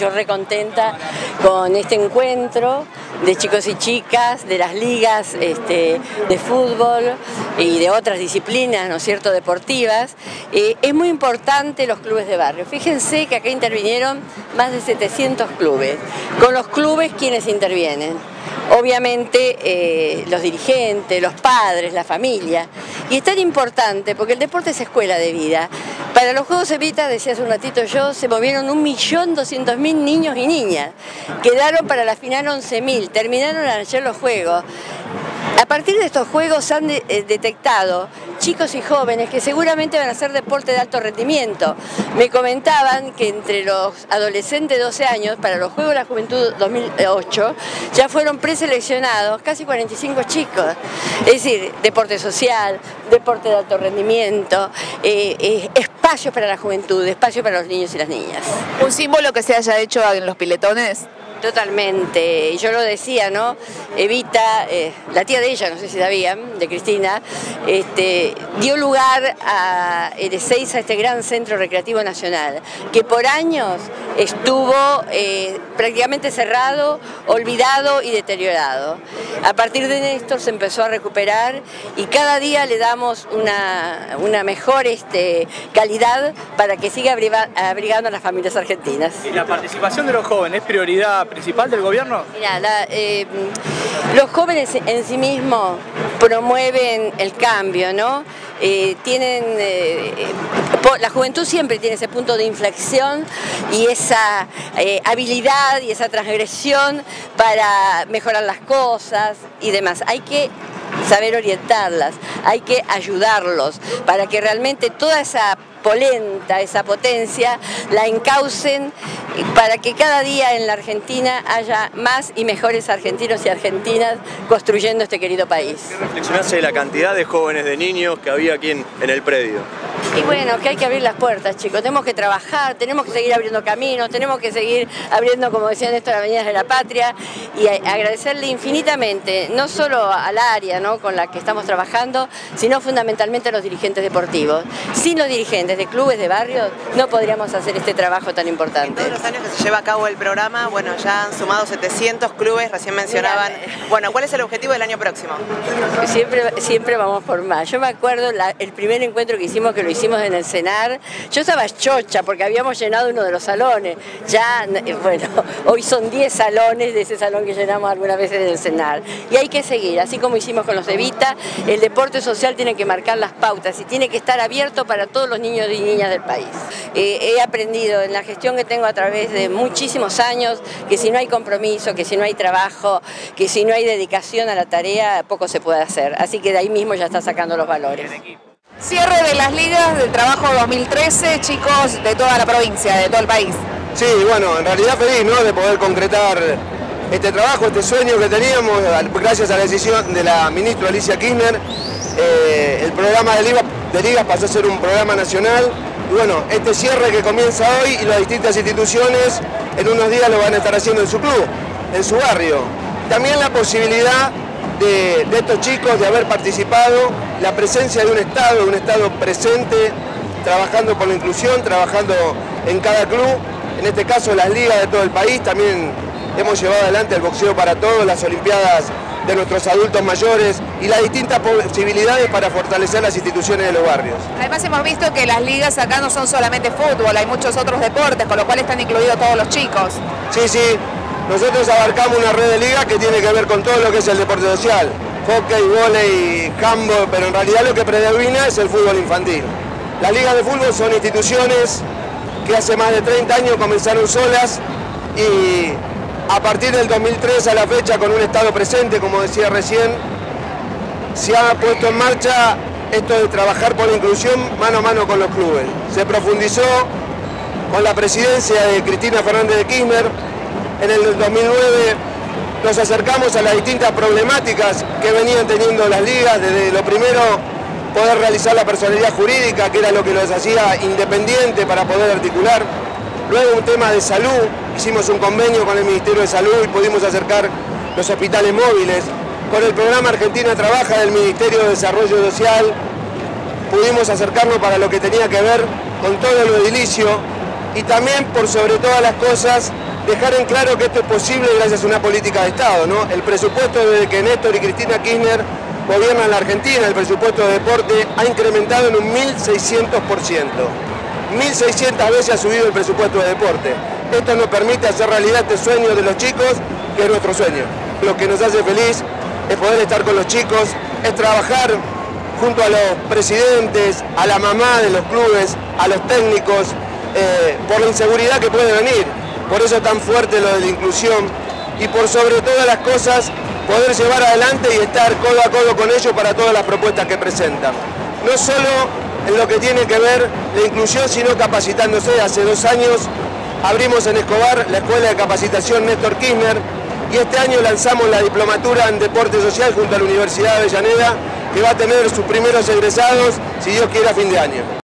yo recontenta con este encuentro de chicos y chicas, de las ligas de fútbol y de otras disciplinas, ¿no es cierto?, deportivas. Es muy importante los clubes de barrio. Fíjense que acá intervinieron más de 700 clubes. Con los clubes, ¿quiénes intervienen? Obviamente los dirigentes, los padres, la familia. Y es tan importante porque el deporte es escuela de vida. Para los Juegos Evita, decía hace un ratito yo, se movieron 1.200.000 niños y niñas. Quedaron para la final 11.000, terminaron ayer los Juegos. A partir de estos Juegos han detectado chicos y jóvenes que seguramente van a hacer deporte de alto rendimiento. Me comentaban que entre los adolescentes de 12 años, para los Juegos de la Juventud 2008, ya fueron preseleccionados casi 45 chicos. Es decir, deporte social, deporte de alto rendimiento, espacios para la juventud, espacios para los niños y las niñas. ¿Un símbolo que se haya hecho en los piletones? Totalmente, yo lo decía, ¿no? Evita, la tía de ella, no sé si sabían, de Cristina, dio lugar a Ezeiza, este gran centro recreativo nacional, que por años estuvo prácticamente cerrado, olvidado y deteriorado. A partir de Néstor se empezó a recuperar y cada día le damos una mejor calidad para que siga abrigando a las familias argentinas. ¿Y la participación de los jóvenes es prioridad principal del gobierno? Mira, los jóvenes en sí mismos promueven el cambio, ¿no? La juventud siempre tiene ese punto de inflexión y esa habilidad y esa transgresión para mejorar las cosas y demás. Hay que saber orientarlas, hay que ayudarlos para que realmente toda esa polenta, esa potencia, la encaucen para que cada día en la Argentina haya más y mejores argentinos y argentinas construyendo este querido país. ¿Qué reflexionás de la cantidad de jóvenes, de niños que había aquí en el predio? Y bueno, que hay que abrir las puertas, chicos, tenemos que trabajar, tenemos que seguir abriendo caminos, tenemos que seguir abriendo, como decían esto, las avenidas de la patria y agradecerle infinitamente, no solo al área, ¿no?, con la que estamos trabajando, sino fundamentalmente a los dirigentes deportivos. Sin los dirigentes de clubes de barrios no podríamos hacer este trabajo tan importante. En todos los años que se lleva a cabo el programa, bueno, ya han sumado 700 clubes, recién mencionaban. Bueno, ¿cuál es el objetivo del año próximo? Siempre vamos por más. Yo me acuerdo el primer encuentro que hicimos, que lo hicimos en el CENAR, yo estaba chocha porque habíamos llenado uno de los salones. Ya, bueno, hoy son 10 salones de ese salón que llenamos algunas veces en el CENAR. Y hay que seguir, así como hicimos con los Evita, el deporte social tiene que marcar las pautas y tiene que estar abierto para todos los niños y niñas del país. He aprendido en la gestión que tengo a través de muchísimos años que si no hay compromiso, que si no hay trabajo, que si no hay dedicación a la tarea, poco se puede hacer. Así que de ahí mismo ya está sacando los valores. Cierre de las ligas del trabajo 2013, chicos de toda la provincia, de todo el país. Sí, bueno, en realidad feliz, ¿no?, de poder concretar este trabajo, este sueño que teníamos, gracias a la decisión de la ministra Alicia Kirchner. El programa de ligas pasó a ser un programa nacional y bueno, este cierre que comienza hoy y las distintas instituciones en unos días lo van a estar haciendo en su club, en su barrio. También la posibilidad de estos chicos de haber participado, la presencia de un Estado presente, trabajando por la inclusión, trabajando en cada club, en este caso las ligas de todo el país. También hemos llevado adelante el boxeo para todos, las olimpiadas de nuestros adultos mayores y las distintas posibilidades para fortalecer las instituciones de los barrios. Además hemos visto que las ligas acá no son solamente fútbol, hay muchos otros deportes, con lo cual están incluidos todos los chicos. Sí, nosotros abarcamos una red de ligas que tiene que ver con todo lo que es el deporte social, hockey, vóley, handball, pero en realidad lo que predomina es el fútbol infantil. Las ligas de fútbol son instituciones que hace más de 30 años comenzaron solas y a partir del 2003 a la fecha, con un Estado presente, como decía recién, se ha puesto en marcha esto de trabajar por la inclusión mano a mano con los clubes. Se profundizó con la presidencia de Cristina Fernández de Kirchner. En el 2009 nos acercamos a las distintas problemáticas que venían teniendo las ligas, desde lo primero, poder realizar la personalidad jurídica, que era lo que los hacía independiente para poder articular. Luego un tema de salud, hicimos un convenio con el Ministerio de Salud y pudimos acercar los hospitales móviles. Con el programa Argentina Trabaja del Ministerio de Desarrollo Social pudimos acercarnos para lo que tenía que ver con todo lo edilicio y también, por sobre todas las cosas, dejar en claro que esto es posible gracias a una política de Estado, ¿no? El presupuesto desde que Néstor y Cristina Kirchner gobiernan la Argentina, el presupuesto de deporte ha incrementado en un 1.600%. 1.600 veces ha subido el presupuesto de deporte. Esto nos permite hacer realidad este sueño de los chicos, que es nuestro sueño. Lo que nos hace feliz es poder estar con los chicos, es trabajar junto a los presidentes, a la mamá de los clubes, a los técnicos, por la inseguridad que puede venir. Por eso es tan fuerte lo de la inclusión y por sobre todas las cosas poder llevar adelante y estar codo a codo con ellos para todas las propuestas que presentan. No solo en lo que tiene que ver la inclusión, sino capacitándose. Hace 2 años abrimos en Escobar la Escuela de Capacitación Néstor Kirchner y este año lanzamos la diplomatura en Deporte Social junto a la Universidad de Avellaneda, que va a tener sus primeros egresados, si Dios quiere, a fin de año.